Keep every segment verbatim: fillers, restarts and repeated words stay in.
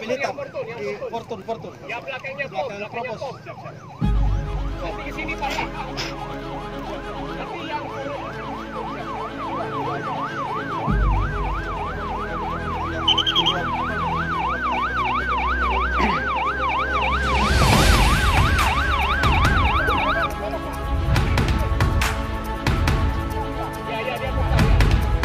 hitam. Di Fortune, Fortune. Ya belakangnya Pos, Belakang belakangnya Propos. Pos. Nanti ke sini Pak ya. Nanti yang ya ya dia buka ya.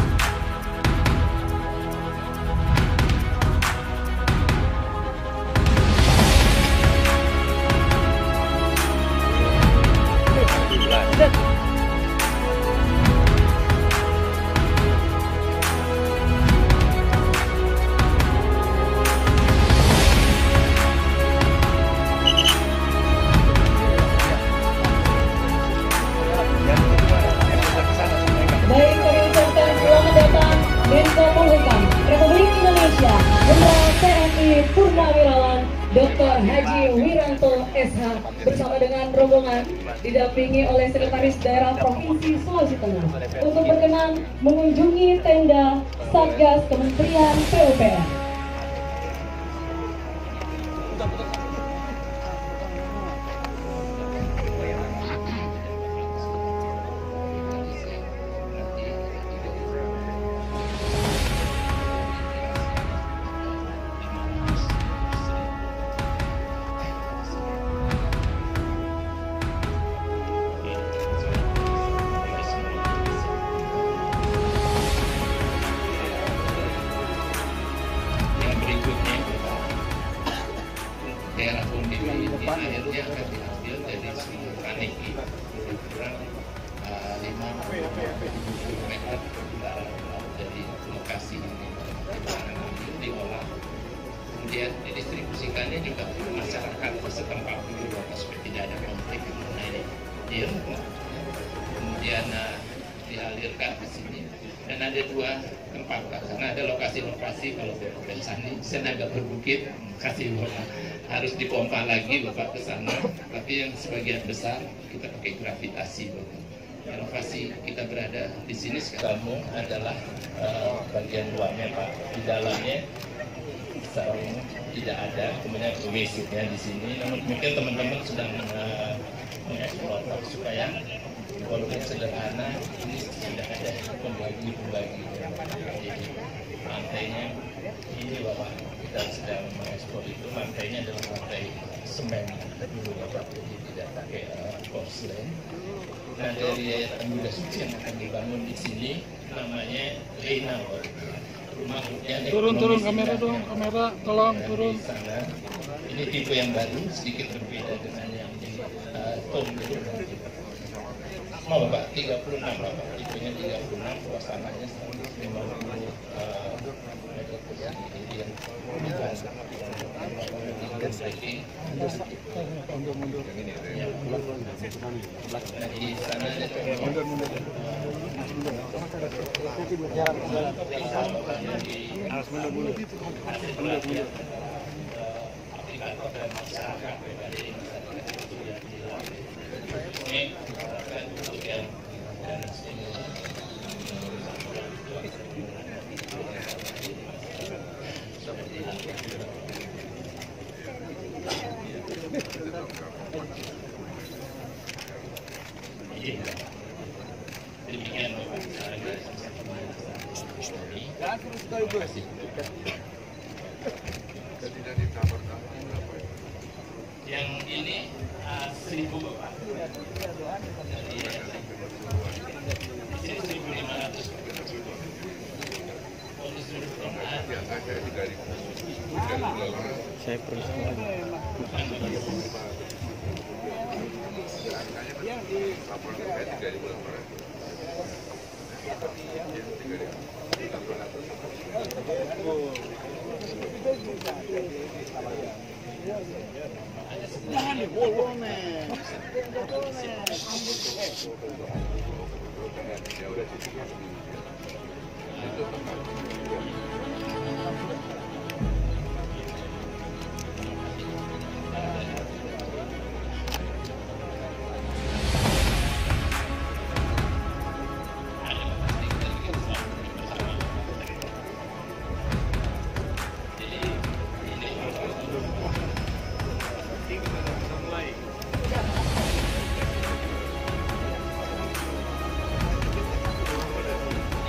Baik, kami ucapkan selamat datang Menko Polhukam Republik Indonesia Jenderal T N I Purnawirawan Doktor Haji Wiranto S H bersama dengan rombongan didampingi oleh Sekretaris Daerah Provinsi Sulawesi Tengah untuk berkenan mengunjungi tenda Satgas Kementerian P U P R. Yang berikutnya daerah Pondok ini akhirnya akan diambil dari Sungai Kaniki kurang lima meter dari lokasi ini akan ambil diolah, kemudian didistribusikannya juga ke masyarakat setempat dulu supaya tidak ada konflik mengenai deal, kemudian uh, dialirkan ke sini. Dan ada dua tempat Pak, karena ada lokasi-lokasi kalau Bapak Sani Senaga Berbukit kasih Bapak harus dipompa lagi Bapak ke sana, tapi yang sebagian besar kita pakai gravitasi Bapak. Ya, lokasi kita berada di sini sekarang adalah uh, bagian luarnya Pak, di dalamnya secara umum tidak ada, kemudian W C-nya di sini. Namun mungkin teman-teman sedang uh, mengeksplor supaya walaupun sederhana ini sudah ada pembagi-pembagi. Jadi lantainya ini Bapak, kita sedang mengekspor itu lantainya adalah lantai semen dulu Bapak, jadi tidak pakai uh, porselen. Nah dari yayasan Buddha Suci yang akan dibangun di sini namanya Lena rumah yang turun turun kamera dong, kamera tolong turun. Sana. Ini tipe yang baru, sedikit berbeda dengan yang di uh, Tom dulu. Mau Bapak, tiga puluh enam Bapak, tipenya tiga puluh enam, luas tanahnya seratus lima puluh meter persegi. Jadi yang di tracking mundur-mundur yang ini ya. Nah di sana ada mundur-mundur harus mundur-mundur mundur-mundur aplikator dan masyarakat dari masyarakat itu yang dilakukan ini untuk yang dan seperti itu. Demikian Bapak, terima kasih. Yang ini uh, seribu Bapak. Jadi ini seribu lima ratus. Saya perlu Jangan dibolong men. Jadi ini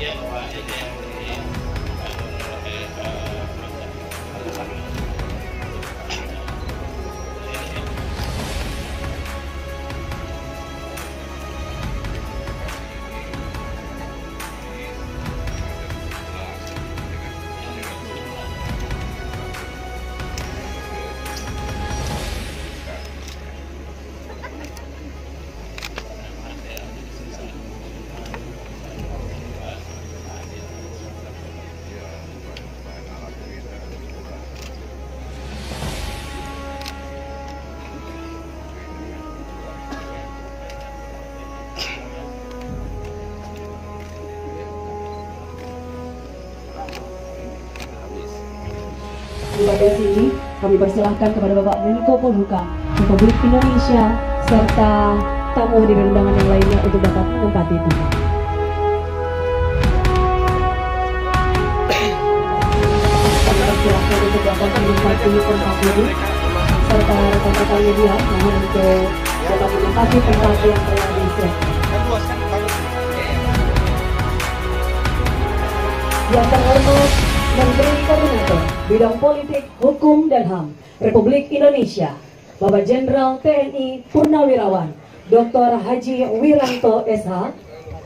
Pada sini kami persilahkan kepada Bapak Menko Polhukam Republik Indonesia serta tamu hadirin undangan yang lainnya untuk dapat menempati tempat. Kami persilahkan untuk dapat menempati tempat duduk serta rekan-rekan media mohon untuk dapat menempati tempat yang telah disiapkan. Yang terhormat Menteri Koordinator Bidang Politik, Hukum, dan H A M Republik Indonesia, Bapak Jenderal T N I Purnawirawan Doktor Haji Wiranto S H.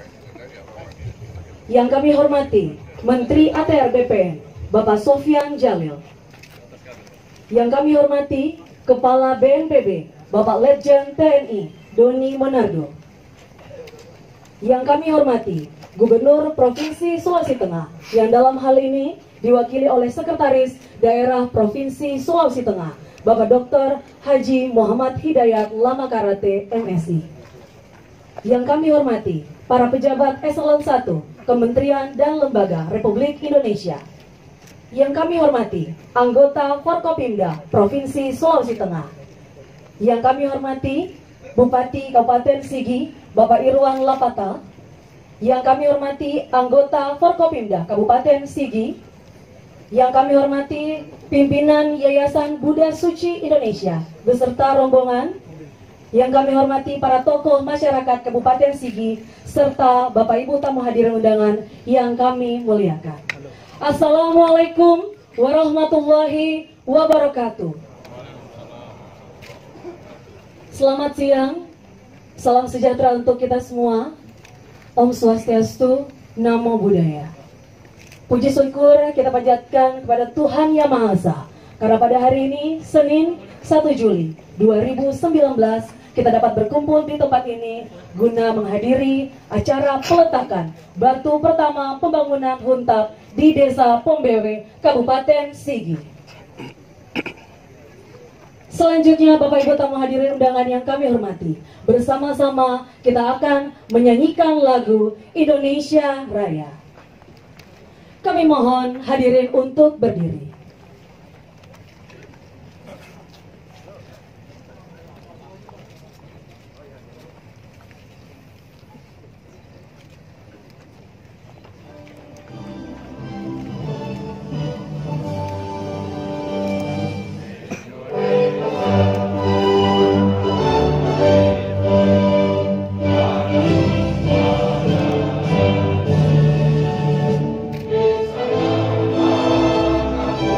Yang kami hormati Menteri A T R B P N Bapak Sofyan Jalil. Yang kami hormati Kepala B N P B Bapak Letjen T N I Doni Monardo. Yang kami hormati Gubernur Provinsi Sulawesi Tengah yang dalam hal ini diwakili oleh Sekretaris Daerah Provinsi Sulawesi Tengah, Bapak Doktor Haji Muhammad Hidayat Lamakarate M Si. Yang kami hormati para pejabat eselon satu Kementerian dan Lembaga Republik Indonesia. Yang kami hormati anggota Forkopimda Provinsi Sulawesi Tengah. Yang kami hormati Bupati Kabupaten Sigi, Bapak Irwan Lapata. Yang kami hormati anggota Forkopimda Kabupaten Sigi. Yang kami hormati pimpinan Yayasan Buddha Suci Indonesia beserta rombongan. Yang kami hormati para tokoh masyarakat Kabupaten Sigi serta Bapak Ibu tamu hadirin undangan yang kami muliakan. Assalamualaikum warahmatullahi wabarakatuh. Selamat siang, salam sejahtera untuk kita semua. Om Swastiastu, Namo Buddhaya. Puji syukur kita panjatkan kepada Tuhan Yang Maha Esa, karena pada hari ini, Senin satu Juli dua ribu sembilan belas, kita dapat berkumpul di tempat ini guna menghadiri acara peletakan batu pertama pembangunan Huntap di Desa Pombewe, Kabupaten Sigi. Selanjutnya, Bapak Ibu tamu hadirin undangan yang kami hormati, bersama-sama kita akan menyanyikan lagu Indonesia Raya. Kami mohon hadirin untuk berdiri. Indonesia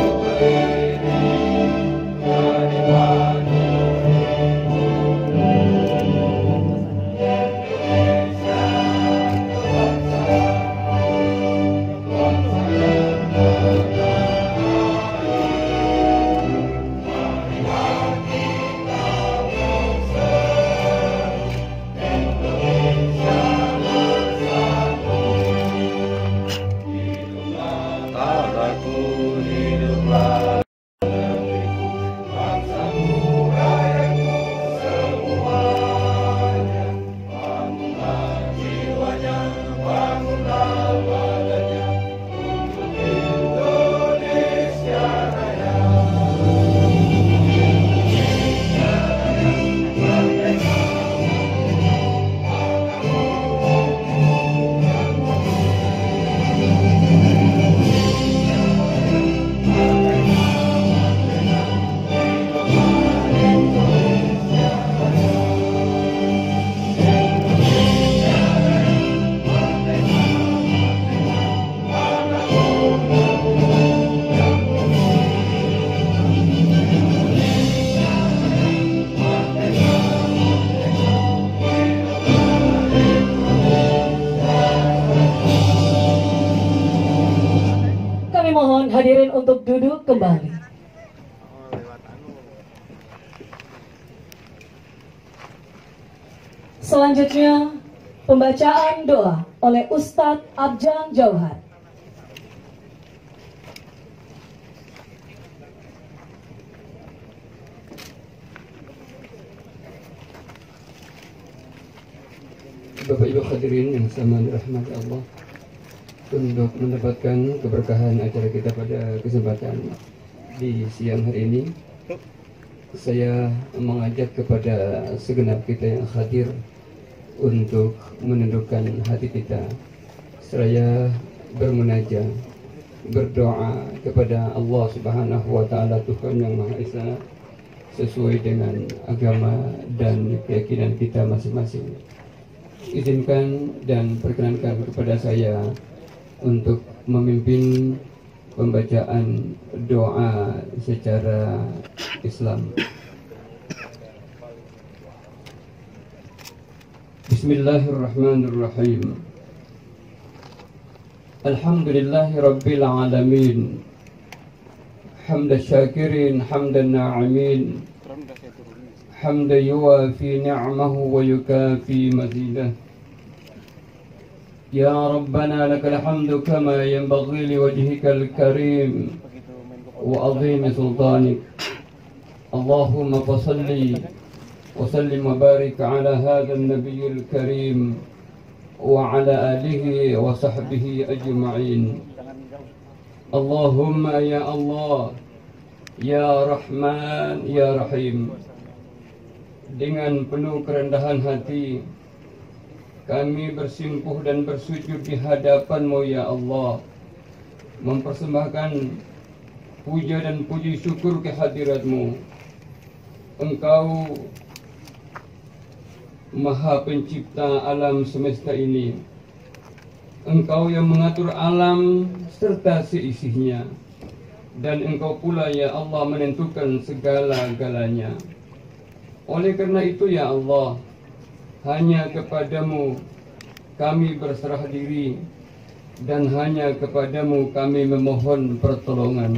hadirin untuk duduk kembali. Selanjutnya, pembacaan doa oleh Ustadz Abjang Jauhar. Bapak Ibu hadirin yang sama dirahmati Allah, untuk mendapatkan keberkahan acara kita pada kesempatan di siang hari ini, saya mengajak kepada segenap kita yang hadir untuk menundukkan hati kita seraya bermunajat, berdoa kepada Allah Subhanahu wa taala, Tuhan yang Maha Esa, sesuai dengan agama dan keyakinan kita masing-masing. Izinkan dan perkenankan kepada saya untuk memimpin pembacaan doa secara Islam. Bismillahirrahmanirrahim. Alhamdulillahi Rabbil Alamin. Hamda syakirin, hamdan na'imin, hamda yuwafi ni'mahu wa yukafi mazidah. Ya Rabbana lakal hamdu kama yanbaghi liwajhikal karim wa azimi sultanik. Allahumma fasalli wa sallim wa barik ala hadha an-nabiyil karim wa ala alihi wa sahbihi ajma'in. Allahumma ya Allah, ya Rahman, ya Rahim. Dengan penuh kerendahan hati kami bersimpuh dan bersujud di hadapan-Mu ya Allah, mempersembahkan puja dan puji syukur kehadirat-Mu. Engkau Maha Pencipta alam semesta ini. Engkau yang mengatur alam serta seisinya, dan Engkau pula ya Allah menentukan segala-galanya. Oleh karena itu ya Allah, hanya kepadamu kami berserah diri, dan hanya kepadamu kami memohon pertolongan.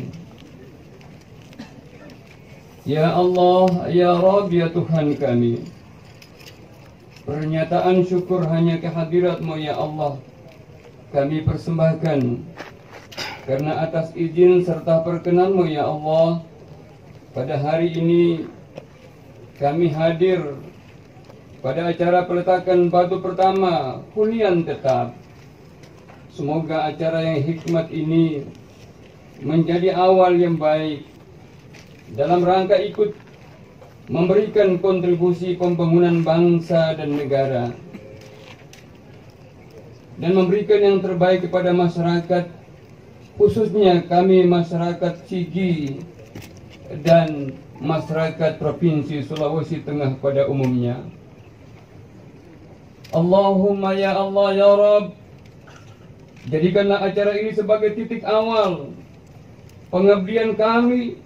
Ya Allah, ya Rabb, ya Tuhan kami, pernyataan syukur hanya kehadirat-Mu ya Allah kami persembahkan, karena atas izin serta perkenan-Mu ya Allah, pada hari ini kami hadir pada acara peletakan batu pertama hunian tetap. Semoga acara yang hikmat ini menjadi awal yang baik dalam rangka ikut memberikan kontribusi pembangunan bangsa dan negara, dan memberikan yang terbaik kepada masyarakat, khususnya kami masyarakat Sigi dan masyarakat Provinsi Sulawesi Tengah pada umumnya. Allahumma ya Allah ya Rabb, jadikanlah acara ini sebagai titik awal pengabdian kami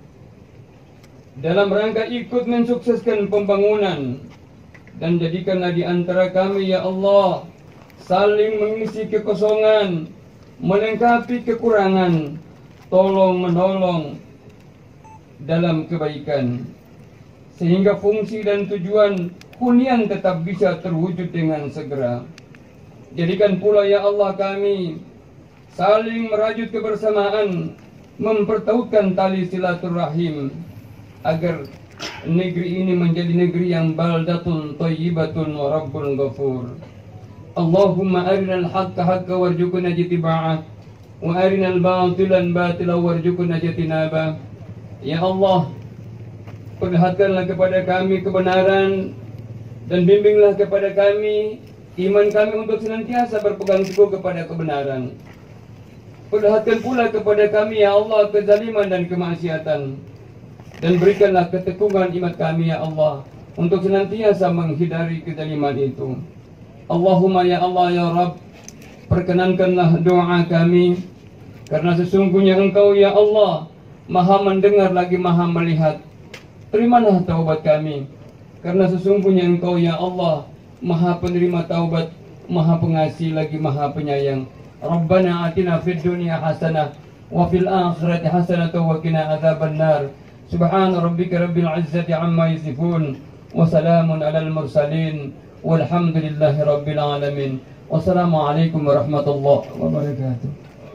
dalam rangka ikut mensukseskan pembangunan, dan jadikanlah di antara kami ya Allah saling mengisi kekosongan, melengkapi kekurangan, tolong menolong dalam kebaikan, sehingga fungsi dan tujuan hunian tetap bisa terwujud dengan segera. Jadikan pula ya Allah kami saling merajut kebersamaan, mempertautkan tali silaturahim, agar negeri ini menjadi negeri yang baldatun thayyibatun wa rabbun ghafur. Allahumma arinal haqqa haqqa warzuqna ittiba'ah, wa arinal batilan batila warzuqna ijtinabah. Ya Allah, perlihatkanlah kepada kami kebenaran, dan bimbinglah kepada kami iman kami untuk senantiasa berpegang teguh kepada kebenaran. Perlihatkan pula kepada kami ya Allah kezaliman dan kemaksiatan, dan berikanlah ketekunan iman kami ya Allah untuk senantiasa menghindari kezaliman itu. Allahumma ya Allah ya Rabb, perkenankanlah doa kami, karena sesungguhnya Engkau ya Allah Maha mendengar lagi Maha melihat. Terimalah taubat kami, karena sesungguhnya Engkau ya Allah Maha penerima taubat, Maha pengasih lagi Maha penyayang. Rabbana atina fid dunya hasanah وفي الآخرة حسنة وقنا عذاب النار سبحان ربك رب العزة عما يصفون وسلام على المرسلين والحمد لله رب العالمين والسلام عليكم ورحمة الله وبركاته.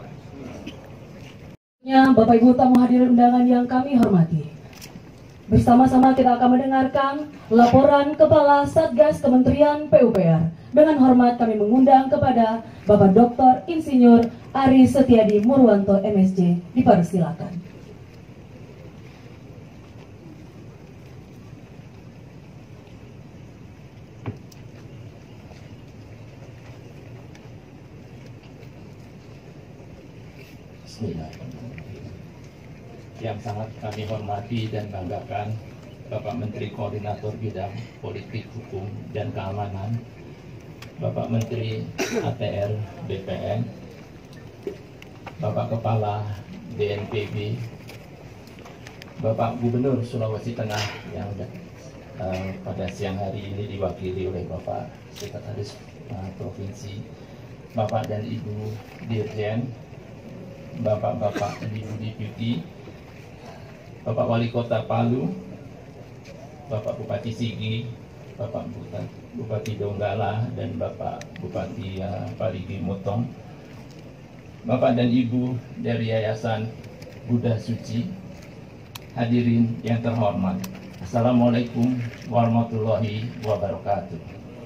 Ya, Bapak Ibu tamu hadirin undangan yang kami hormati, bersama-sama kita akan mendengarkan laporan Kepala Satgas Kementerian P U P R. Dengan hormat kami mengundang kepada Bapak Doktor Insinyur Ari Setiadi Murwanto M S J, dipersilakan. Bismillahirrahmanirrahim. Yang sangat kami hormati dan banggakan Bapak Menteri Koordinator Bidang Politik, Hukum, dan Keamanan, Bapak Menteri A T R B P N, Bapak Kepala B N P B, Bapak Gubernur Sulawesi Tengah yang uh, pada siang hari ini diwakili oleh Bapak Sekretaris uh, Provinsi, Bapak dan Ibu Dirjen, Bapak-bapak dan Ibu Deputi, Bapak Wali Kota Palu, Bapak Bupati Sigi, Bapak Bupati Donggala, dan Bapak Bupati uh, Parigi Mutong, Bapak dan Ibu dari Yayasan Buddha Suci, hadirin yang terhormat, Assalamualaikum warahmatullahi wabarakatuh.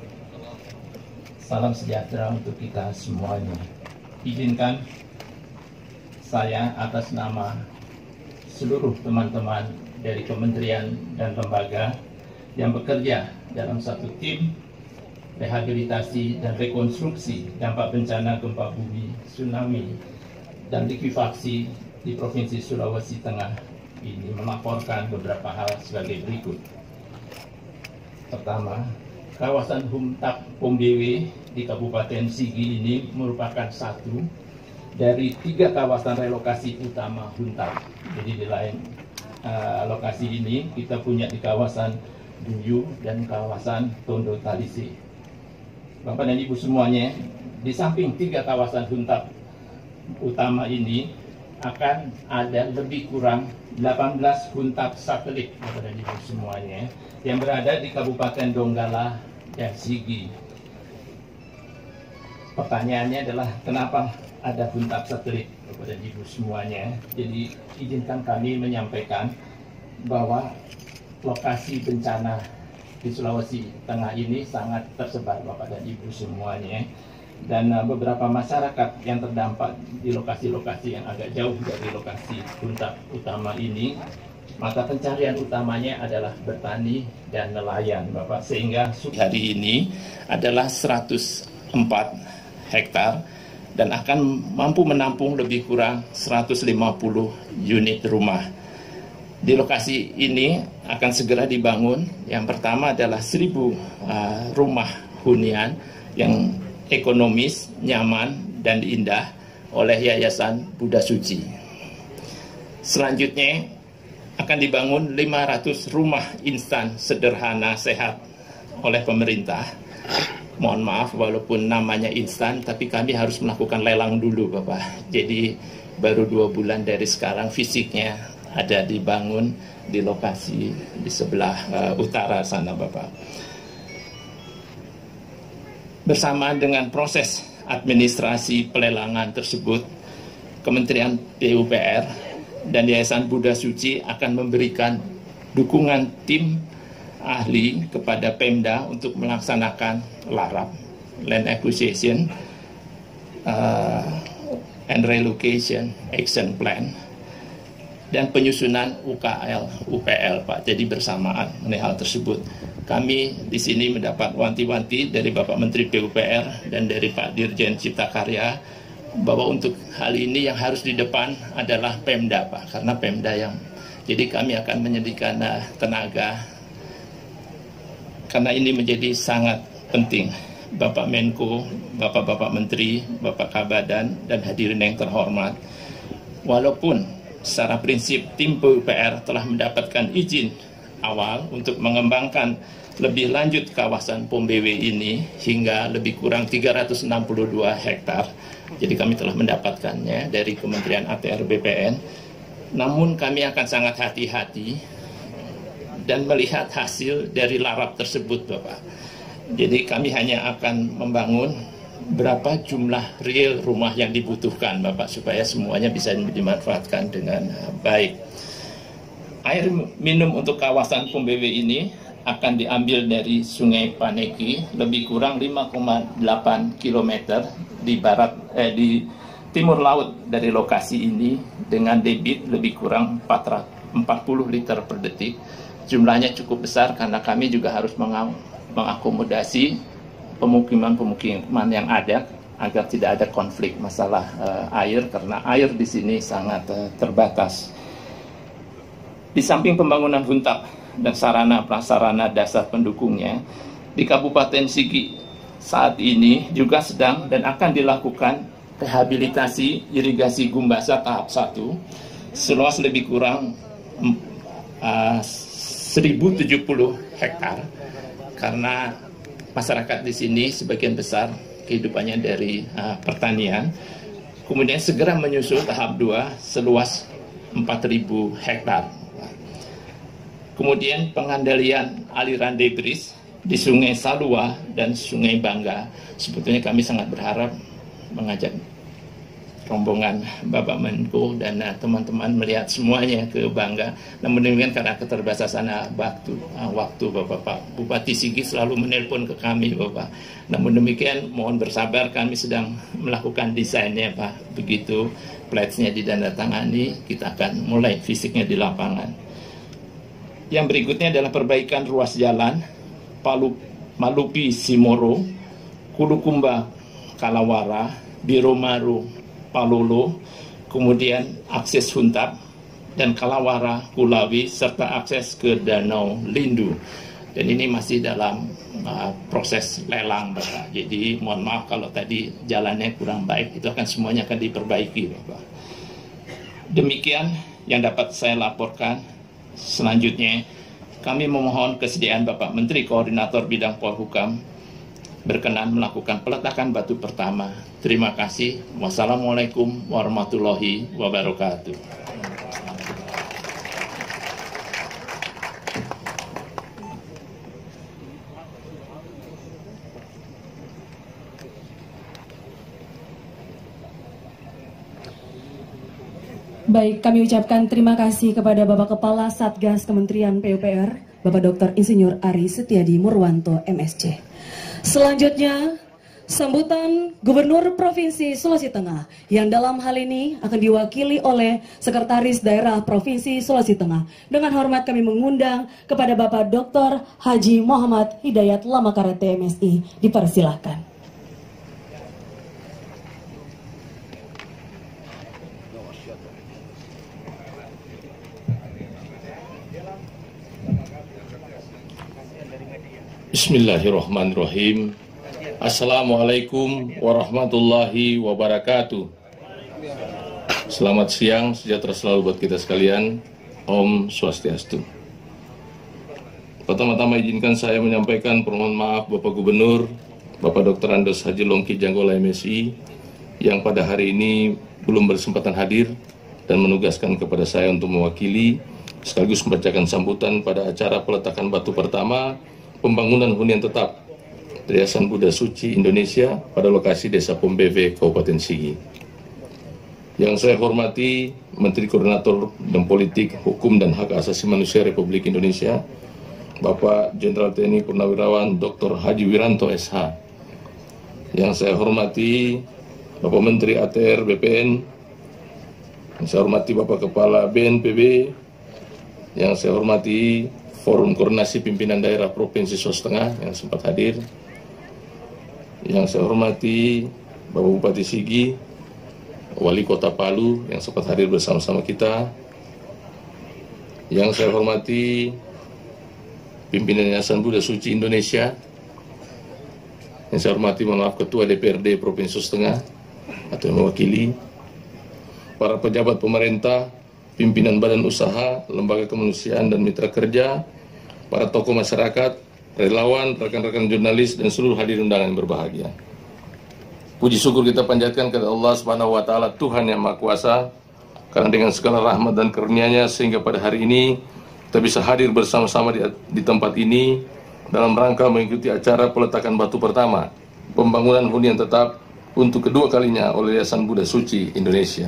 Salam sejahtera untuk kita semuanya. Izinkan saya atas nama seluruh teman-teman dari kementerian dan lembaga yang bekerja dalam satu tim rehabilitasi dan rekonstruksi dampak bencana gempa bumi, tsunami, dan likuifaksi di Provinsi Sulawesi Tengah ini melaporkan beberapa hal sebagai berikut. Pertama, kawasan Humtap Pombewe di Kabupaten Sigi ini merupakan satu dari tiga kawasan relokasi utama Huntap. Jadi di lain uh, lokasi ini kita punya di kawasan Duyu dan kawasan Tondo Talise. Bapak dan Ibu semuanya, di samping tiga kawasan Huntap utama ini akan ada lebih kurang delapan belas Huntap satelit, Bapak dan Ibu semuanya, yang berada di Kabupaten Donggala dan Sigi. Pertanyaannya adalah kenapa ada Huntap satelit, Bapak dan Ibu semuanya? Jadi izinkan kami menyampaikan bahwa lokasi bencana di Sulawesi Tengah ini sangat tersebar, Bapak dan Ibu semuanya, dan uh, beberapa masyarakat yang terdampak di lokasi-lokasi yang agak jauh dari lokasi Huntap utama ini, mata pencarian utamanya adalah bertani dan nelayan, Bapak, sehingga hari ini adalah seratus empat hektar dan akan mampu menampung lebih kurang seratus lima puluh unit rumah. Di lokasi ini akan segera dibangun yang pertama adalah seribu uh, rumah hunian yang ekonomis, nyaman, dan indah oleh Yayasan Buddha Suci. Selanjutnya akan dibangun lima ratus rumah instan sederhana sehat oleh pemerintah. Mohon maaf walaupun namanya instan, tapi kami harus melakukan lelang dulu, Bapak. Jadi baru dua bulan dari sekarang fisiknya ada dibangun di lokasi di sebelah uh, utara sana, Bapak. Bersama dengan proses administrasi pelelangan tersebut, Kementerian P U P R dan Yayasan Buddha Suci akan memberikan dukungan tim ahli kepada Pemda untuk melaksanakan LARAP, Land Acquisition uh, and Relocation Action Plan, dan penyusunan U K L, U P L, Pak. Jadi bersamaan mengenai hal tersebut. Kami di sini mendapat wanti-wanti dari Bapak Menteri P U P R dan dari Pak Dirjen Cipta Karya bahwa untuk hal ini yang harus di depan adalah Pemda, Pak. Karena Pemda yang, jadi kami akan menyediakan tenaga karena ini menjadi sangat penting. Bapak Menko, Bapak-Bapak Menteri, Bapak Kabadan, dan hadirin yang terhormat, walaupun secara prinsip tim P U P R telah mendapatkan izin awal untuk mengembangkan lebih lanjut kawasan P O M B W ini hingga lebih kurang tiga ratus enam puluh dua hektar. Jadi kami telah mendapatkannya dari Kementerian A T R B P N. Namun kami akan sangat hati-hati dan melihat hasil dari larap tersebut, Bapak. Jadi kami hanya akan membangun berapa jumlah real rumah yang dibutuhkan, Bapak, supaya semuanya bisa dimanfaatkan dengan baik. Air minum untuk kawasan P O M B W ini akan diambil dari Sungai Paneki, lebih kurang lima koma delapan kilometer di barat eh, di timur laut dari lokasi ini, dengan debit lebih kurang empat puluh liter per detik. Jumlahnya cukup besar karena kami juga harus mengakomodasi pemukiman-pemukiman yang ada agar tidak ada konflik masalah uh, air, karena air di sini sangat uh, terbatas. Di samping pembangunan huntap dan sarana prasarana dasar pendukungnya, di Kabupaten Sigi saat ini juga sedang dan akan dilakukan rehabilitasi irigasi Gumbasa tahap satu seluas lebih kurang uh, seribu tujuh puluh hektar, karena masyarakat di sini sebagian besar kehidupannya dari uh, pertanian. Kemudian segera menyusul tahap dua seluas empat ribu hektar. Kemudian pengandalian aliran debris di Sungai Salua dan Sungai Bangga. Sebetulnya kami sangat berharap mengajak rombongan Bapak Menko dan teman-teman melihat semuanya ke Bangga. Namun demikian karena keterbatasan waktu, waktu Bapak Pak Bupati Sigi selalu menelpon ke kami, Bapak. Namun demikian mohon bersabar, kami sedang melakukan desainnya, Pak. Begitu pledge-nya ditandatangani, kita akan mulai fisiknya di lapangan. Yang berikutnya adalah perbaikan ruas jalan Palu, Malupi Simoro, Kulukumba Kalawara, Biromaru Palolo, kemudian akses Huntap dan Kalawara Kulawi, serta akses ke Danau Lindu. Dan ini masih dalam uh, proses lelang, Bapak. Jadi mohon maaf kalau tadi jalannya kurang baik, itu akan semuanya akan diperbaiki, Bapak. Demikian yang dapat saya laporkan. Selanjutnya, kami memohon kesediaan Bapak Menteri Koordinator Bidang Polhukam berkenan melakukan peletakan batu pertama. Terima kasih. Wassalamualaikum warahmatullahi wabarakatuh. Baik, kami ucapkan terima kasih kepada Bapak Kepala Satgas Kementerian P U P R, Bapak Doktor Insinyur Ari Setiadi Murwanto M Si. Selanjutnya, sambutan Gubernur Provinsi Sulawesi Tengah yang dalam hal ini akan diwakili oleh Sekretaris Daerah Provinsi Sulawesi Tengah. Dengan hormat kami mengundang kepada Bapak Doktor Haji Muhammad Hidayat Lamakarate M Si. Dipersilahkan. Bismillahirrahmanirrahim. Assalamualaikum warahmatullahi wabarakatuh. Selamat siang, sejahtera selalu buat kita sekalian. Om Swastiastu. Pertama-tama izinkan saya menyampaikan permohonan maaf Bapak Gubernur, Bapak Doktor Andes Haji Longki Janggola M Si, yang pada hari ini belum berkesempatan hadir dan menugaskan kepada saya untuk mewakili sekaligus membacakan sambutan pada acara peletakan batu pertama pembangunan hunian tetap Yayasan Buddha Suci Indonesia pada lokasi Desa P O M B W, Kabupaten Sigi. Yang saya hormati Menteri Koordinator Bidang Politik, Hukum dan Hak Asasi Manusia Republik Indonesia, Bapak Jenderal T N I Purnawirawan Doktor Haji Wiranto S H. Yang saya hormati Bapak Menteri A T R B P N, yang saya hormati Bapak Kepala B N P B, yang saya hormati Forum Koordinasi Pimpinan Daerah Provinsi Sulawesi Tengah yang sempat hadir, yang saya hormati Bapak Bupati Sigi, Wali Kota Palu yang sempat hadir bersama-sama kita, yang saya hormati pimpinan Yayasan Buddha Suci Indonesia, yang saya hormati mohon maaf Ketua D P R D Provinsi Sulawesi Tengah atau yang mewakili, para pejabat pemerintah, pimpinan badan usaha, lembaga kemanusiaan dan mitra kerja, para tokoh masyarakat, relawan, rekan-rekan jurnalis, dan seluruh hadirin undangan yang berbahagia. Puji syukur kita panjatkan kepada Allah Subhanahu wa Ta'ala, Tuhan yang Maha Kuasa, karena dengan segala rahmat dan karunia-Nya sehingga pada hari ini kita bisa hadir bersama-sama di, di tempat ini dalam rangka mengikuti acara peletakan batu pertama pembangunan hunian tetap untuk kedua kalinya oleh Yayasan Buddha Suci Indonesia.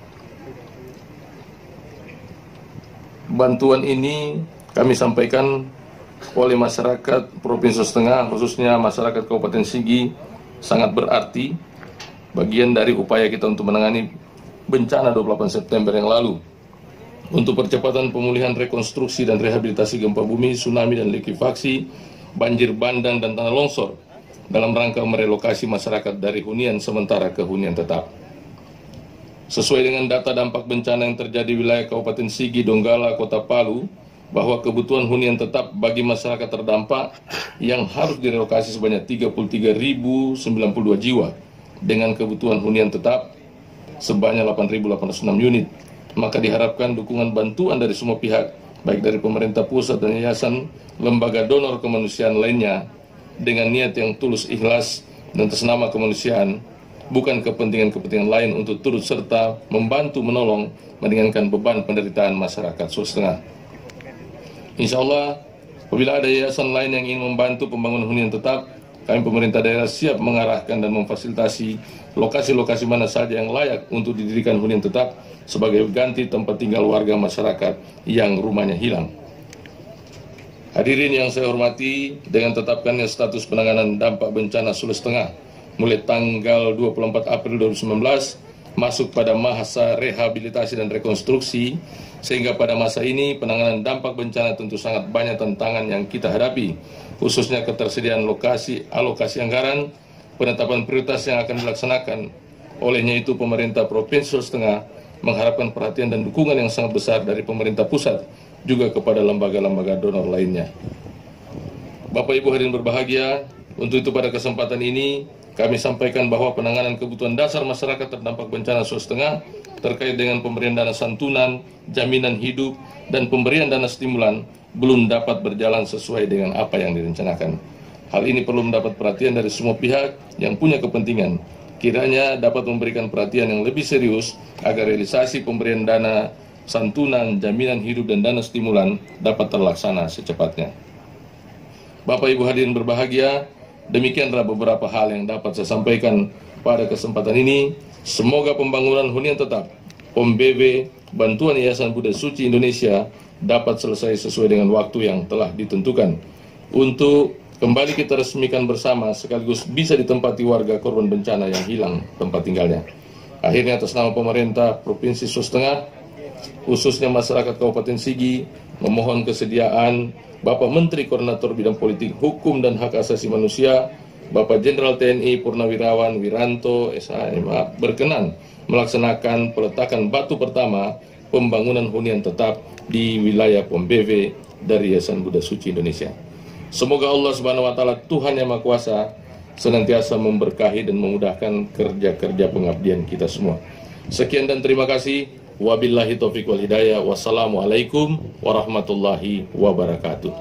Bantuan ini kami sampaikan oleh masyarakat Provinsi Sulawesi Tengah, khususnya masyarakat Kabupaten Sigi, sangat berarti bagian dari upaya kita untuk menangani bencana dua puluh delapan September yang lalu untuk percepatan pemulihan, rekonstruksi dan rehabilitasi gempa bumi, tsunami dan likuifaksi, banjir bandang dan tanah longsor dalam rangka merelokasi masyarakat dari hunian sementara ke hunian tetap. Sesuai dengan data dampak bencana yang terjadi di wilayah Kabupaten Sigi, Donggala, Kota Palu, bahwa kebutuhan hunian tetap bagi masyarakat terdampak yang harus direlokasi sebanyak tiga puluh tiga ribu sembilan puluh dua jiwa dengan kebutuhan hunian tetap sebanyak delapan ribu delapan ratus enam unit. Maka diharapkan dukungan bantuan dari semua pihak, baik dari pemerintah pusat dan yayasan, lembaga donor kemanusiaan lainnya, dengan niat yang tulus, ikhlas, dan atas nama kemanusiaan, bukan kepentingan-kepentingan lain, untuk turut serta membantu menolong meringankan beban penderitaan masyarakat Sulawesi Tengah. Insya Allah, apabila ada yayasan lain yang ingin membantu pembangunan hunian tetap, kami pemerintah daerah siap mengarahkan dan memfasilitasi lokasi-lokasi mana saja yang layak untuk didirikan hunian tetap sebagai ganti tempat tinggal warga masyarakat yang rumahnya hilang. Hadirin yang saya hormati, dengan tetapkannya status penanganan dampak bencana Sulawesi Tengah mulai tanggal dua puluh empat April dua ribu sembilan belas masuk pada masa rehabilitasi dan rekonstruksi, sehingga pada masa ini penanganan dampak bencana tentu sangat banyak tantangan yang kita hadapi, khususnya ketersediaan lokasi, alokasi anggaran, penetapan prioritas yang akan dilaksanakan. Olehnya itu pemerintah Provinsi Sulawesi Tengah mengharapkan perhatian dan dukungan yang sangat besar dari pemerintah pusat, juga kepada lembaga-lembaga donor lainnya. Bapak Ibu hadirin berbahagia, untuk itu pada kesempatan ini kami sampaikan bahwa penanganan kebutuhan dasar masyarakat terdampak bencana Sulawesi Tengah terkait dengan pemberian dana santunan, jaminan hidup, dan pemberian dana stimulan belum dapat berjalan sesuai dengan apa yang direncanakan. Hal ini perlu mendapat perhatian dari semua pihak yang punya kepentingan. Kiranya dapat memberikan perhatian yang lebih serius agar realisasi pemberian dana santunan, jaminan hidup, dan dana stimulan dapat terlaksana secepatnya. Bapak Ibu hadirin berbahagia, demikianlah beberapa hal yang dapat saya sampaikan pada kesempatan ini. Semoga pembangunan hunian tetap, P O M B W, bantuan Yayasan Buddha Suci Indonesia dapat selesai sesuai dengan waktu yang telah ditentukan, untuk kembali kita resmikan bersama sekaligus bisa ditempati warga korban bencana yang hilang tempat tinggalnya. Akhirnya atas nama pemerintah Provinsi Sulawesi Tengah, khususnya masyarakat Kabupaten Sigi, memohon kesediaan Bapak Menteri Koordinator Bidang Politik, Hukum, dan Hak Asasi Manusia, Bapak Jenderal T N I Purnawirawan Wiranto S H M A berkenan melaksanakan peletakan batu pertama pembangunan hunian tetap di wilayah P O M B W dari Yayasan Buddha Suci Indonesia. Semoga Allah Subhanahu wa Ta'ala, Tuhan yang Maha Kuasa, senantiasa memberkahi dan memudahkan kerja-kerja pengabdian kita semua. Sekian dan terima kasih. Wabillahi taufiq wal hidayah. Wassalamualaikum warahmatullahi wabarakatuh.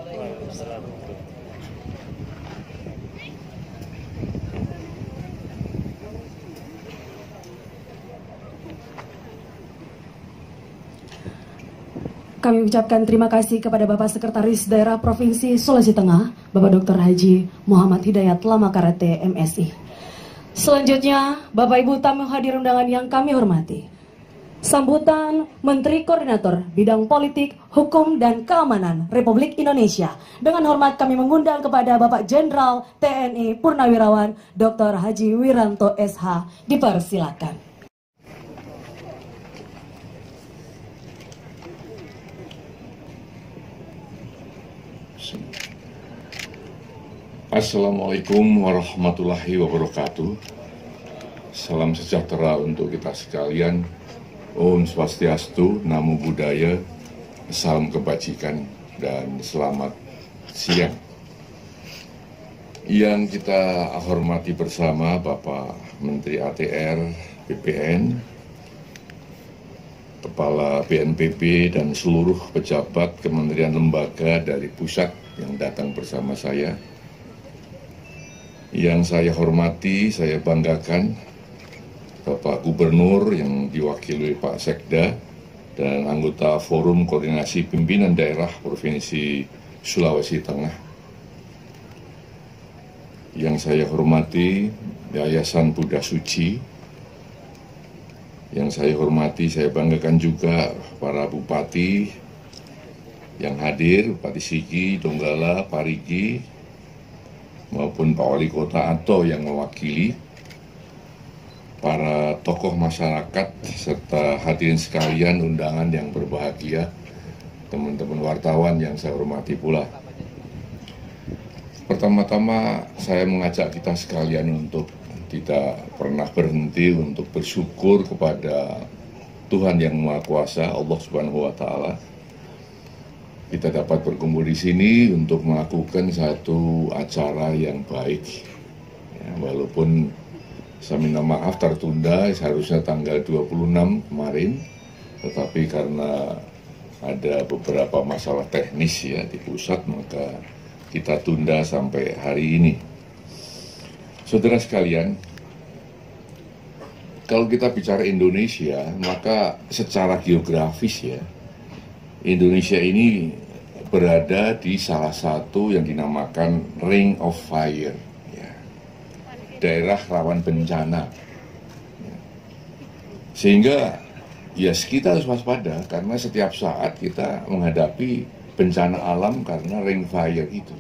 Kami ucapkan terima kasih kepada Bapak Sekretaris Daerah Provinsi Sulawesi Tengah, Bapak Doktor Haji Muhammad Hidayat Lamakarate M Si. Selanjutnya, Bapak Ibu tamu hadir undangan yang kami hormati, sambutan Menteri Koordinator Bidang Politik, Hukum, dan Keamanan Republik Indonesia. Dengan hormat kami mengundang kepada Bapak Jenderal T N I Purnawirawan Doktor Haji Wiranto S H. Dipersilakan. Assalamualaikum warahmatullahi wabarakatuh. Salam sejahtera untuk kita sekalian. Om Swastiastu, Namo Buddhaya, salam kebajikan, dan selamat siang. Yang kita hormati bersama Bapak Menteri A T R B P N, Kepala B N P B, dan seluruh pejabat kementerian lembaga dari pusat yang datang bersama saya. Yang saya hormati, saya banggakan Bapak Gubernur yang diwakili Pak Sekda dan anggota Forum Koordinasi Pimpinan Daerah Provinsi Sulawesi Tengah. Yang saya hormati Yayasan Buddha Suci. Yang saya hormati, saya banggakan juga para bupati yang hadir, Bupati Sigi, Donggala, Parigi, maupun Pak Wali Kota atau yang mewakili, para tokoh masyarakat, serta hadirin sekalian undangan yang berbahagia, teman-teman wartawan yang saya hormati pula. Pertama-tama saya mengajak kita sekalian untuk tidak pernah berhenti untuk bersyukur kepada Tuhan Yang Maha Kuasa, Allah Subhanahu wa Ta'ala. Kita dapat berkumpul di sini untuk melakukan satu acara yang baik. Ya, walaupun saya minta maaf tertunda, seharusnya tanggal dua puluh enam kemarin, tetapi karena ada beberapa masalah teknis ya di pusat, maka kita tunda sampai hari ini. Saudara sekalian, kalau kita bicara Indonesia, maka secara geografis ya, Indonesia ini berada di salah satu yang dinamakan Ring of Fire, ya. Daerah rawan bencana. Ya. Sehingga ya kita harus waspada karena setiap saat kita menghadapi bencana alam karena ring fire itu.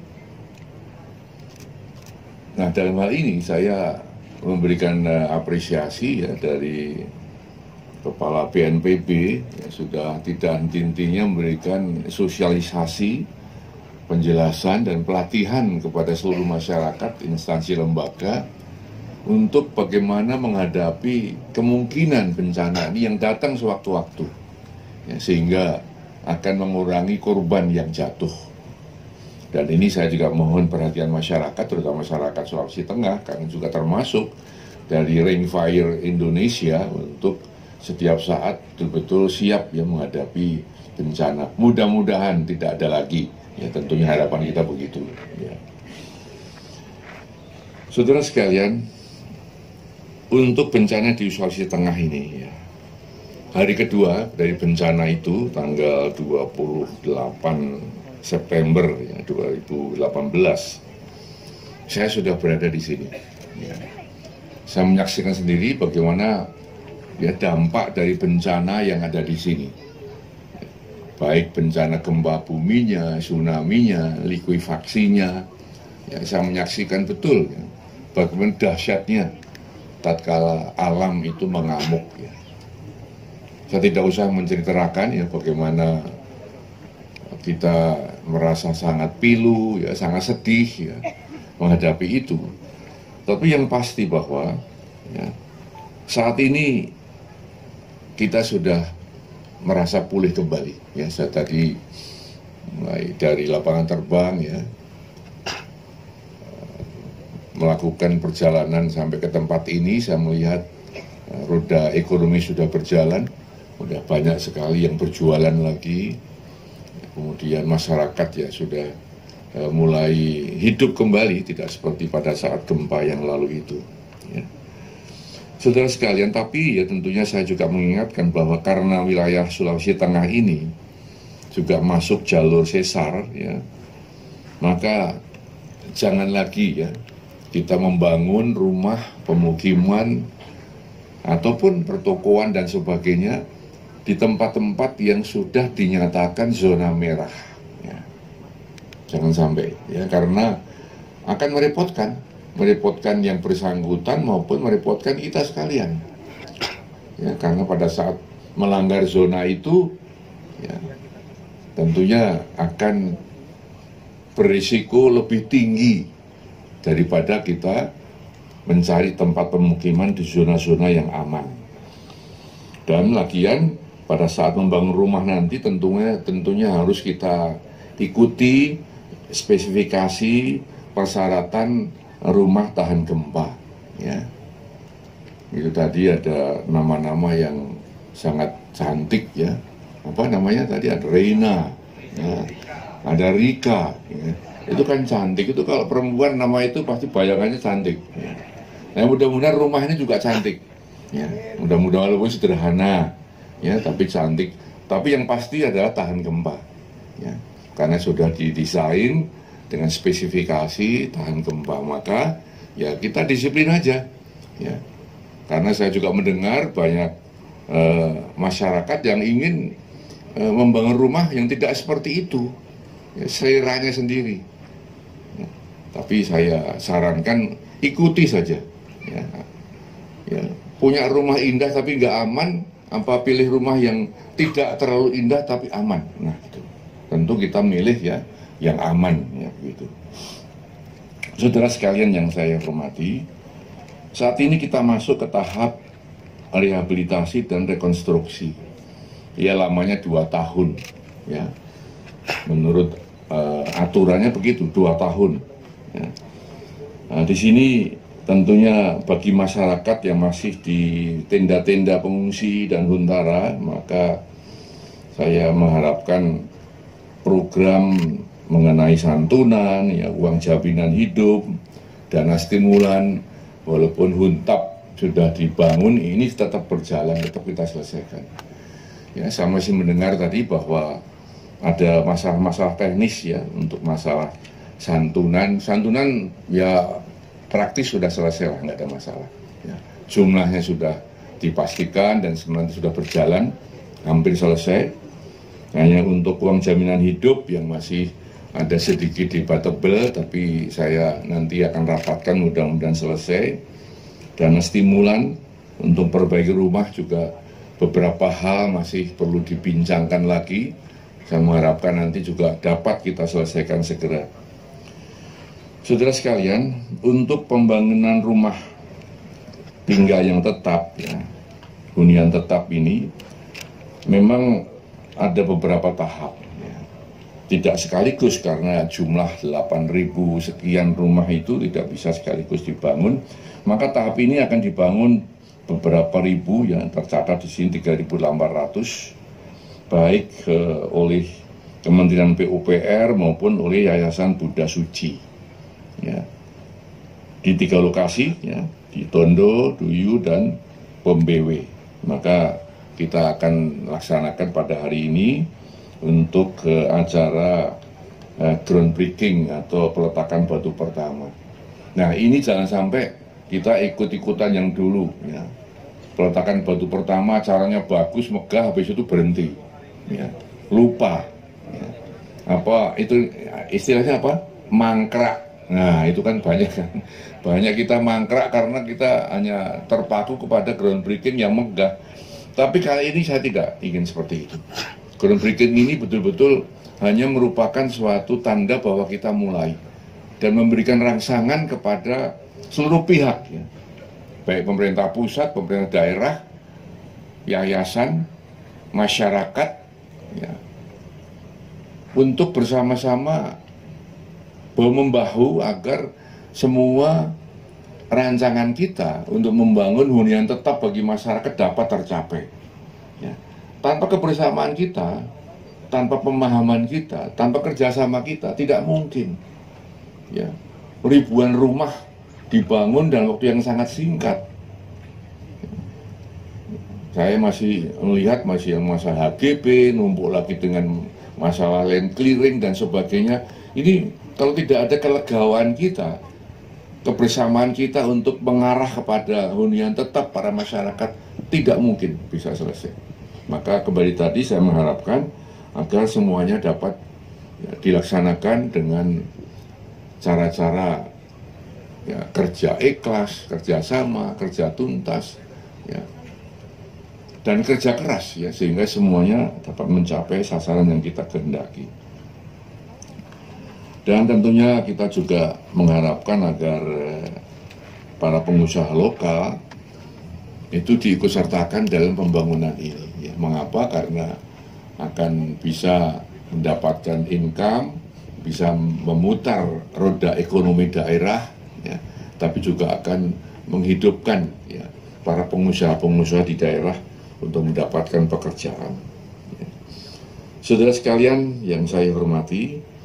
Nah, dalam hal ini saya memberikan uh, apresiasi ya dari Kepala B N P B ya, sudah tidak henti-hentinya memberikan sosialisasi, penjelasan dan pelatihan kepada seluruh masyarakat, instansi lembaga untuk bagaimana menghadapi kemungkinan bencana ini yang datang sewaktu-waktu ya, sehingga akan mengurangi korban yang jatuh. Dan ini saya juga mohon perhatian masyarakat, terutama masyarakat Sulawesi Tengah, karena juga termasuk dari Ring Fire Indonesia untuk setiap saat betul-betul siap ya menghadapi bencana. Mudah-mudahan tidak ada lagi, ya tentunya harapan kita begitu. Ya. Saudara sekalian, untuk bencana di Sulawesi Tengah ini, ya, hari kedua dari bencana itu tanggal dua puluh delapan September ya, dua ribu delapan belas, saya sudah berada di sini. Ya. Saya menyaksikan sendiri bagaimana ya dampak dari bencana yang ada di sini, baik bencana gempa buminya, tsunami-nya, likuifaksinya. Ya, saya menyaksikan betul ya, bagaimana dahsyatnya tatkala alam itu mengamuk. Ya. Saya tidak usah menceritakan ya bagaimana kita merasa sangat pilu, ya sangat sedih ya menghadapi itu. Tapi yang pasti bahwa ya, saat ini kita sudah merasa pulih kembali. Ya, saya tadi mulai dari lapangan terbang ya, melakukan perjalanan sampai ke tempat ini, saya melihat uh, roda ekonomi sudah berjalan, sudah banyak sekali yang berjualan lagi, kemudian masyarakat ya sudah uh, mulai hidup kembali, tidak seperti pada saat gempa yang lalu itu. Ya. Saudara sekalian, tapi ya tentunya saya juga mengingatkan bahwa karena wilayah Sulawesi Tengah ini juga masuk jalur sesar, ya, maka jangan lagi ya kita membangun rumah pemukiman ataupun pertokoan dan sebagainya di tempat-tempat yang sudah dinyatakan zona merah. Ya. Jangan sampai, ya, karena akan merepotkan. merepotkan yang bersangkutan maupun merepotkan kita sekalian. Ya, karena pada saat melanggar zona itu, ya, tentunya akan berisiko lebih tinggi daripada kita mencari tempat pemukiman di zona-zona yang aman. Dan lagian pada saat membangun rumah nanti tentunya tentunya harus kita ikuti spesifikasi persyaratan rumah tahan gempa, ya. Itu tadi ada nama-nama yang sangat cantik ya. Apa namanya tadi? Ada Reina, ya. ada Rika, ya. Itu kan cantik, itu kalau perempuan nama itu pasti bayangannya cantik. Ya. Nah, mudah-mudahan rumah ini juga cantik, ya. Mudah-mudahan walaupun sederhana, ya, tapi cantik. Tapi yang pasti adalah tahan gempa, ya. Karena sudah didesain dengan spesifikasi tahan gempa, maka ya kita disiplin aja, ya. Karena saya juga mendengar banyak uh, masyarakat yang ingin uh, membangun rumah yang tidak seperti itu, ya, seleranya sendiri. Ya, tapi saya sarankan ikuti saja. Ya, ya, punya rumah indah tapi nggak aman, apa pilih rumah yang tidak terlalu indah tapi aman. Nah, itu tentu kita milih ya yang aman, ya begitu. Saudara sekalian yang saya hormati, saat ini kita masuk ke tahap rehabilitasi dan rekonstruksi. Ya lamanya dua tahun, ya. Menurut uh, aturannya begitu, dua tahun. Ya. Nah, di sini tentunya bagi masyarakat yang masih di tenda-tenda pengungsi dan huntara, maka saya mengharapkan program mengenai santunan, ya, uang jaminan hidup, dana stimulan, walaupun huntap sudah dibangun, ini tetap berjalan, tetap kita selesaikan. Ya, saya masih mendengar tadi bahwa ada masalah-masalah teknis ya untuk masalah santunan. Santunan ya praktis sudah selesai lah, nggak ada masalah. Ya, jumlahnya sudah dipastikan dan sebenarnya sudah berjalan, hampir selesai. Hanya untuk uang jaminan hidup yang masih ada sedikit debatable, tapi saya nanti akan rapatkan, mudah-mudahan selesai. Dana stimulan untuk perbaiki rumah juga beberapa hal masih perlu dibincangkan lagi. Saya mengharapkan nanti juga dapat kita selesaikan segera. Saudara sekalian, untuk pembangunan rumah tinggal yang tetap, ya, hunian tetap ini memang ada beberapa tahap. Tidak sekaligus karena jumlah delapan ribu sekian rumah itu tidak bisa sekaligus dibangun, maka tahap ini akan dibangun beberapa ribu, ya, tercatat di sini tiga ribu delapan ratus, baik eh, oleh Kementerian P U P R maupun oleh Yayasan Buddha Suci, ya, di tiga lokasi, ya, di Tondo, Duyu, dan Pembewe. Maka kita akan laksanakan pada hari ini untuk uh, acara uh, groundbreaking atau peletakan batu pertama. Nah, ini jangan sampai kita ikut-ikutan yang dulu, ya. Peletakan batu pertama caranya bagus, megah, habis itu berhenti, ya. Lupa, ya. Apa itu istilahnya apa? Mangkrak. Nah, itu kan banyak kan. Banyak kita mangkrak karena kita hanya terpaku kepada groundbreaking yang megah. Tapi kali ini saya tidak ingin seperti itu. Groundbreaking ini betul-betul hanya merupakan suatu tanda bahwa kita mulai dan memberikan rangsangan kepada seluruh pihak, ya. Baik pemerintah pusat, pemerintah daerah, yayasan, masyarakat, ya, untuk bersama-sama bahu-membahu agar semua rancangan kita untuk membangun hunian tetap bagi masyarakat dapat tercapai. Ya. Tanpa kebersamaan kita, tanpa pemahaman kita, tanpa kerjasama kita, tidak mungkin, ya, ribuan rumah dibangun dalam waktu yang sangat singkat. Saya masih melihat masih yang masalah H G B, numpuk lagi dengan masalah land clearing dan sebagainya. Ini kalau tidak ada kelegawaan kita, kebersamaan kita untuk mengarah kepada hunian tetap para masyarakat, tidak mungkin bisa selesai. Maka kembali tadi saya mengharapkan agar semuanya dapat, ya, dilaksanakan dengan cara-cara, ya, kerja ikhlas, kerja sama, kerja tuntas, ya, dan kerja keras, ya, sehingga semuanya dapat mencapai sasaran yang kita kehendaki. Dan tentunya kita juga mengharapkan agar para pengusaha lokal itu diikutsertakan dalam pembangunan ini. Ya, mengapa? Karena akan bisa mendapatkan income, bisa memutar roda ekonomi daerah, ya, tapi juga akan menghidupkan, ya, para pengusaha-pengusaha di daerah untuk mendapatkan pekerjaan. Ya. Saudara sekalian yang saya hormati,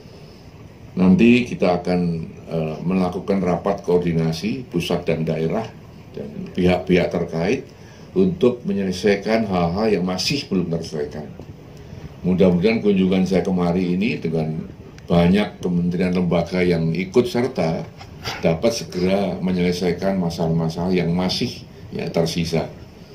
Nanti kita akan uh, melakukan rapat koordinasi pusat dan daerah dan pihak-pihak terkait untuk menyelesaikan hal-hal yang masih belum terselesaikan. Mudah-mudahan kunjungan saya kemari ini dengan banyak kementerian lembaga yang ikut serta dapat segera menyelesaikan masalah-masalah yang masih ya, tersisa.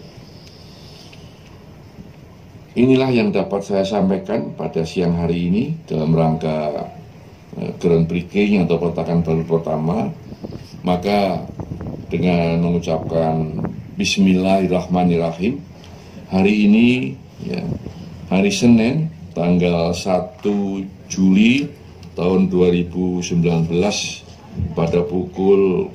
Inilah yang dapat saya sampaikan pada siang hari ini dalam rangka uh, groundbreaking atau peletakan baru pertama. Maka dengan mengucapkan Bismillahirrahmanirrahim, hari ini ya, hari Senin tanggal satu Juli tahun dua ribu sembilan belas pada pukul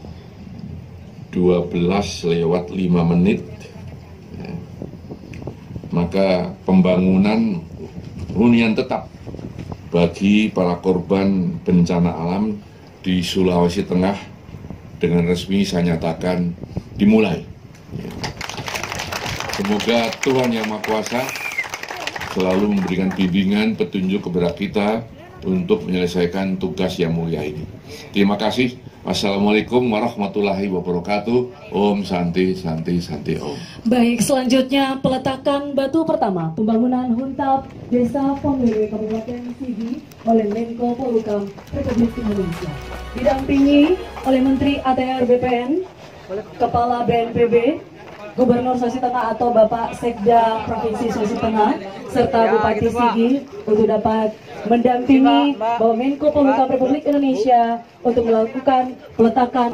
dua belas lewat lima menit, ya, maka pembangunan hunian tetap bagi para korban bencana alam di Sulawesi Tengah dengan resmi saya nyatakan dimulai. Ya. Semoga Tuhan Yang Maha Kuasa selalu memberikan bimbingan, petunjuk kepada kita untuk menyelesaikan tugas yang mulia ini. Terima kasih. Wassalamualaikum warahmatullahi wabarakatuh. Om Santi Santi Santi Om. Baik, selanjutnya peletakan batu pertama pembangunan Huntap Desa Pomere Kabupaten Sigi oleh Menko Polhukam Republik Indonesia. Didampingi oleh Menteri A T R B P N, Kepala B N P B, Gubernur Sulawesi Tengah atau Bapak Sekda Provinsi Sulawesi Tengah, serta Bupati Sigi untuk dapat mendampingi Bapak Menko Polhukam Republik Indonesia untuk melakukan peletakan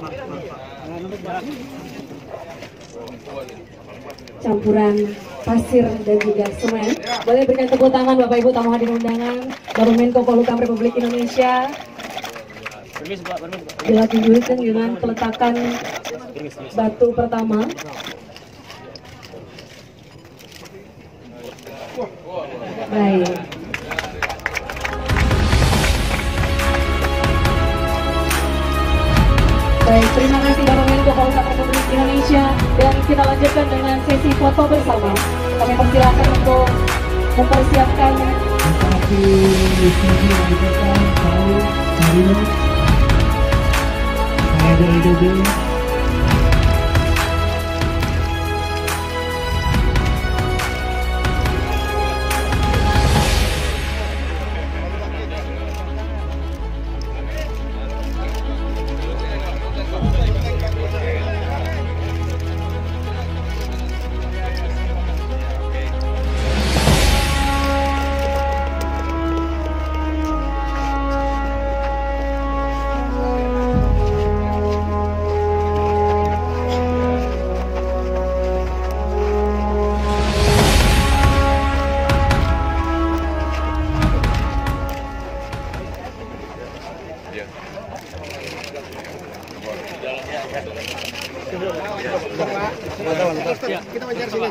campuran pasir dan juga semen. Boleh berikan tepuk tangan Bapak Ibu tamu hadirin undangan, Bapak Menko Polhukam Republik Indonesia. Dilanjutkan dengan peletakan batu pertama. Baik. Baik, terima kasih Bapak Menko Polhukam Republik Indonesia, dan kita lanjutkan dengan sesi foto bersama. Kami persilakan untuk mempersiapkan. Terima kasih. Kita wawancara sini.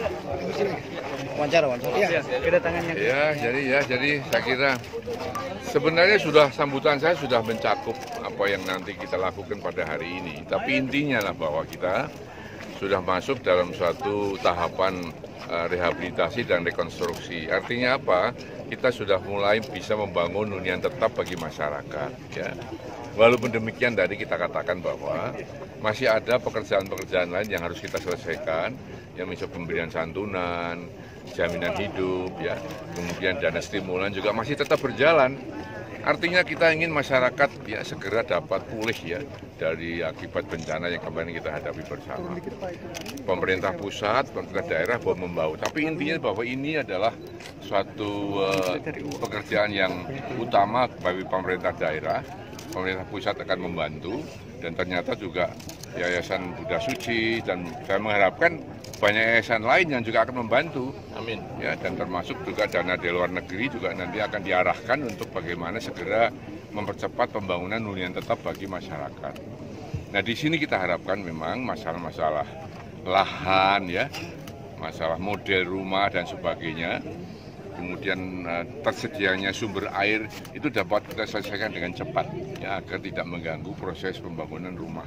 Wawancara, wawancara. Ya, kedatangannya. Ya, jadi ya, jadi saya kira sebenarnya sudah sambutan saya sudah mencakup apa yang nanti kita lakukan pada hari ini. Tapi intinya lah bahwa kita sudah masuk dalam suatu tahapan uh, rehabilitasi dan rekonstruksi. Artinya apa? Kita sudah mulai bisa membangun hunian tetap bagi masyarakat. Ya. Walaupun demikian tadi kita katakan bahwa masih ada pekerjaan-pekerjaan lain yang harus kita selesaikan, yang misalnya pemberian santunan, jaminan hidup, ya, kemudian dana stimulan juga masih tetap berjalan. Artinya kita ingin masyarakat ya segera dapat pulih ya dari akibat bencana yang kemarin kita hadapi bersama. Pemerintah pusat, pemerintah daerah bahwa membawa. Tapi intinya bahwa ini adalah suatu uh, pekerjaan yang utama bagi pemerintah daerah. Pemerintah pusat akan membantu, dan ternyata juga Yayasan Buddha Suci, dan saya mengharapkan banyak yayasan lain yang juga akan membantu. Amin. Ya, dan termasuk juga dana dari luar negeri juga nanti akan diarahkan untuk bagaimana segera mempercepat pembangunan hunian tetap bagi masyarakat. Nah, di sini kita harapkan memang masalah-masalah lahan, ya, masalah model rumah dan sebagainya, kemudian uh, tersedianya sumber air itu dapat kita selesaikan dengan cepat, ya, agar tidak mengganggu proses pembangunan rumah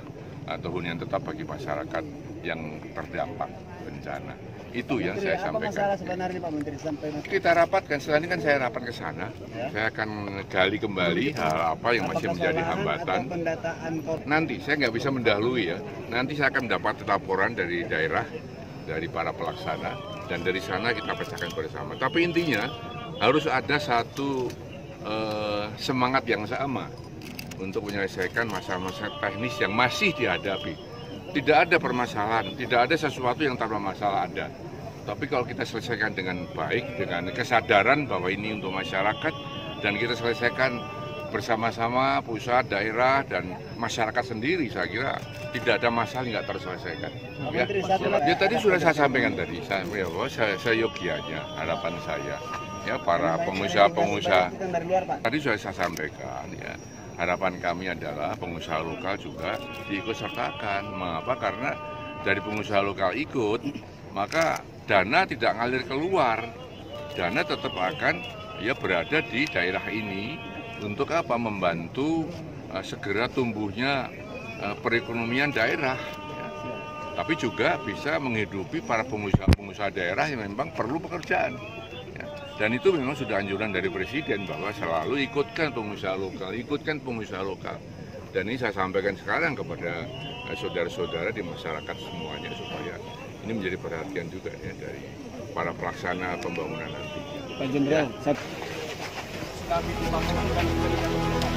atau hunian tetap bagi masyarakat yang terdampak bencana. Itu yang saya Apa sampaikan. masalah sebenarnya Pak Menteri sampai Kita rapatkan, setelah ini kan saya rapat ke sana, Ya. saya akan gali kembali hal apa yang masih Apakah menjadi kewalahan hambatan. atau pendataan korban? Nanti saya nggak bisa mendahului ya. Nanti saya akan mendapat laporan dari daerah, dari para pelaksana, dan dari sana kita pecahkan bersama. Tapi intinya harus ada satu eh, semangat yang sama untuk menyelesaikan masalah-masalah teknis yang masih dihadapi. Tidak ada permasalahan, tidak ada sesuatu yang tanpa masalah ada. Tapi kalau kita selesaikan dengan baik, dengan kesadaran bahwa ini untuk masyarakat, dan kita selesaikan bersama-sama pusat, daerah, dan masyarakat sendiri, saya kira tidak ada masalah nggak terselesaikan. Ya, ya tadi sudah saya sampaikan tadi, saya, ya, saya, saya yogianya, harapan saya, ya para pengusaha-pengusaha, tadi sudah saya sampaikan, ya. Harapan kami adalah pengusaha lokal juga diikut sertakan. Mengapa? Karena dari pengusaha lokal ikut, maka dana tidak ngalir keluar. Dana tetap akan ya berada di daerah ini untuk apa? Membantu uh, segera tumbuhnya uh, perekonomian daerah. Ya. Tapi juga bisa menghidupi para pengusaha-pengusaha daerah yang memang perlu pekerjaan. Dan itu memang sudah anjuran dari Presiden bahwa selalu ikutkan pengusaha lokal, ikutkan pengusaha lokal. Dan ini saya sampaikan sekarang kepada saudara-saudara di masyarakat semuanya supaya ini menjadi perhatian juga ya dari para pelaksana pembangunan nanti. Pak Jenderal, ya. Kami dibangun dan memberikan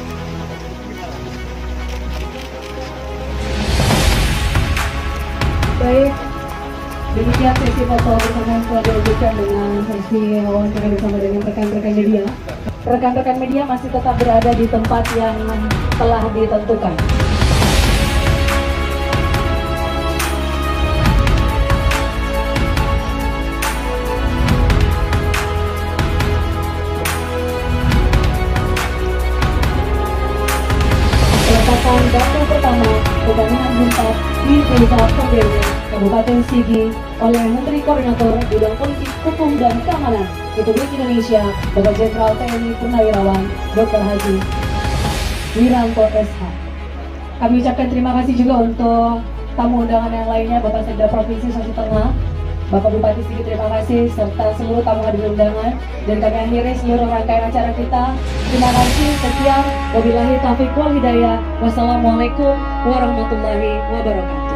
Baik, demikian sesi foto bersama telah dilanjutkan dengan sesi wawancara bersama dengan rekan-rekan media. Rekan-rekan media masih tetap berada di tempat yang telah ditentukan. Peletakan batu pertama pembangunan Huntap di Desa Pembeli, Kabupaten Sigi oleh Menteri Koordinator Bidang Politik, Hukum, dan Keamanan Republik Indonesia, Bapak Jenderal T N I Purnawirawan Doktor Haji Wiranto S H. Kami ucapkan terima kasih juga untuk tamu undangan yang lainnya, Bapak Sekda Provinsi Sulawesi Tengah, Bapak Bupati Sigi, terima kasih, serta seluruh tamu hadir undangan. Dan kami akhiri seluruh rangkaian acara kita. Terima kasih, sekian. Wabillahi taufiq wal hidayah. Wassalamualaikum warahmatullahi wabarakatuh.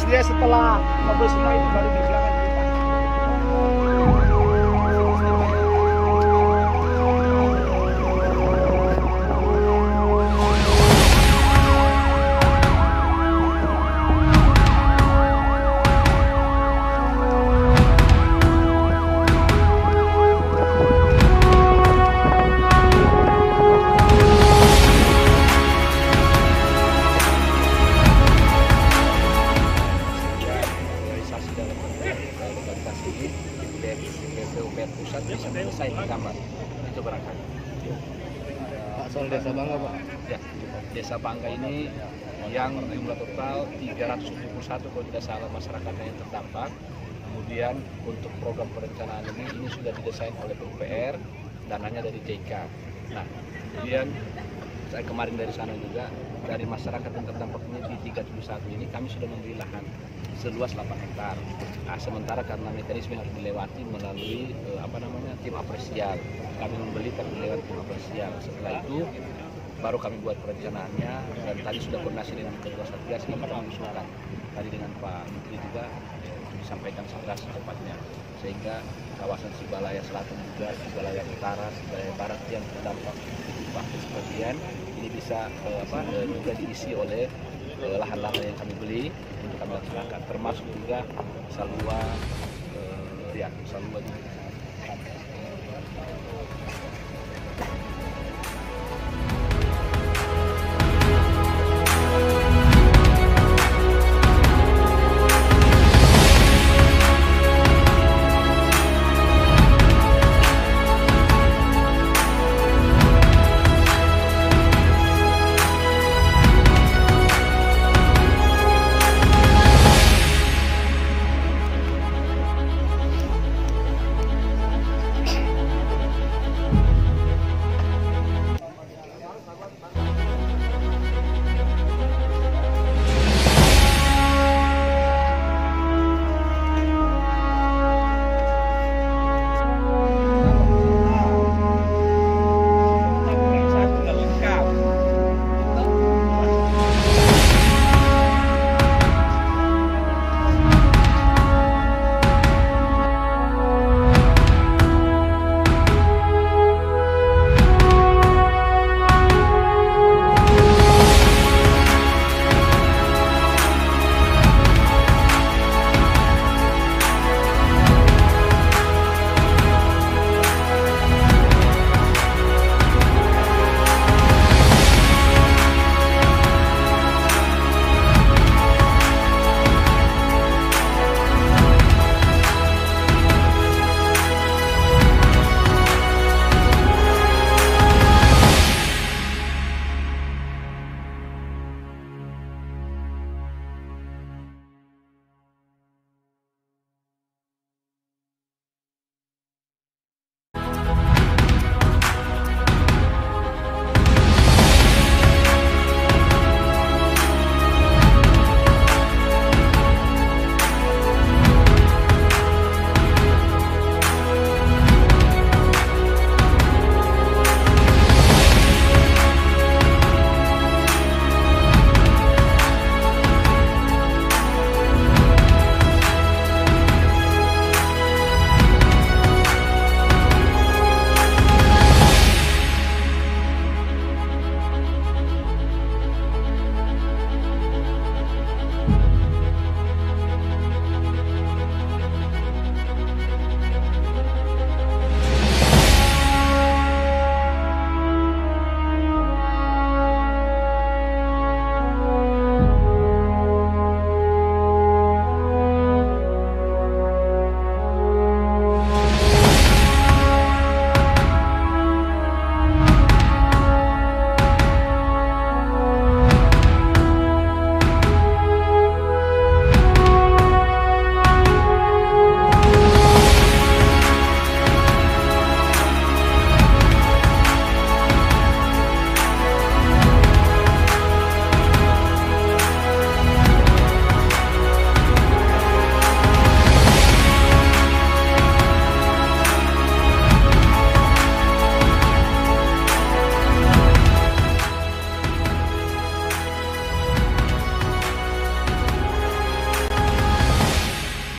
dia setelah mobil semua itu baru di belakang kita. Pusat bisa selesai di kamar itu barangkali. Soal Desa Bangga, Pak. Ya, Desa Bangga ini yang jumlah total tiga ratus tujuh puluh satu kalau tidak salah masyarakatnya yang terdampak. Kemudian untuk program perencanaan ini ini sudah didesain oleh P U P R, dananya dari J K. Nah, kemudian saya kemarin dari sana juga dari masyarakat yang terdampak ini di tiga ratus tujuh puluh satu ini kami sudah memberi lahan seluas delapan hektar. Nah, sementara karena mekanisme harus dilewati melalui eh, apa namanya tim apresial, kami membeli tapi lewat tim apresial. Setelah itu baru kami buat perencanaannya dan tadi sudah koordinasi dengan ketua Satgas ini kita mengusulkan tadi dengan Pak Menteri juga disampaikan segera secepatnya sehingga kawasan Sibalaya Selatan juga Sibalaya Utara, Sibalaya Barat yang terdampak di sebagian ini bisa eh, apa eh, juga diisi oleh lahan-lahan yang kami beli untuk kami laksanakan termasuk juga Salua eh, ya Salua